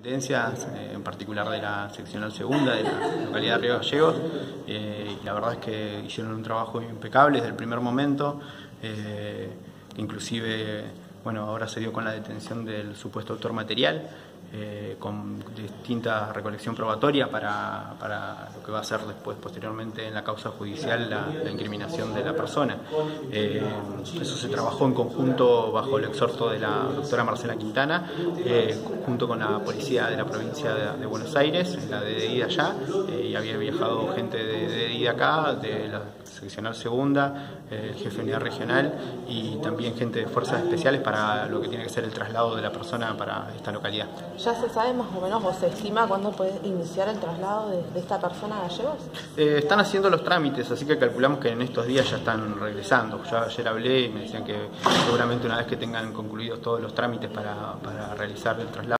dependencias, en particular de la seccional segunda de la localidad de Río Gallegos, y la verdad es que hicieron un trabajo impecable desde el primer momento, inclusive, bueno, ahora se dio con la detención del supuesto autor material, con distinta recolección probatoria para lo que va a ser después, posteriormente en la causa judicial, la incriminación de la persona. Eso se trabajó en conjunto bajo el exhorto de la doctora Marcela Quintana, junto con la policía de la provincia de Buenos Aires, la DDI de allá, y había viajado gente de DDI de acá, de la seccional segunda, el jefe de unidad regional y también gente de fuerzas especiales para lo que tiene que ser el traslado de la persona para esta localidad. ¿Ya se sabe más o menos o se estima cuándo puede iniciar el traslado de esta persona a Gallegos? Están haciendo los trámites, así que calculamos que en estos días ya están regresando. Ya ayer hablé y me decían que seguramente una vez que tengan concluidos todos los trámites para realizar el traslado,